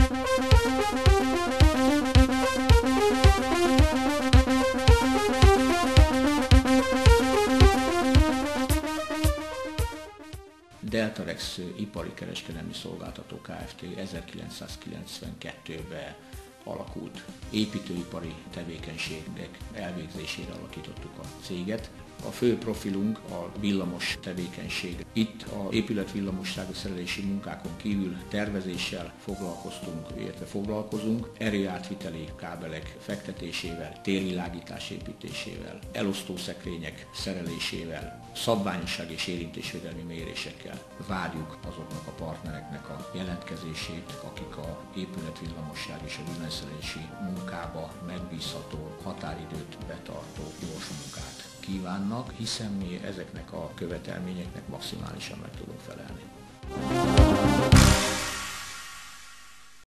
Deltarex ipari kereskedelmi szolgáltató Kft. 1992-ben alakult. Építőipari tevékenységek elvégzésére alakítottuk a céget. A fő profilunk a villamos tevékenység. Itt a épület villamossági szerelési munkákon kívül tervezéssel foglalkozunk, erőátviteli kábelek fektetésével, térvilágítás építésével, elosztószekrények szerelésével, szabványosság és érintésvédelmi mérésekkel. Várjuk azoknak a partnereknek a jelentkezését, akik a épület villamosság és a villanyszerelési munkába megbízható, határidőt betartó gyors munkát kívánnak, hiszen mi ezeknek a követelményeknek maximálisan meg tudunk felelni.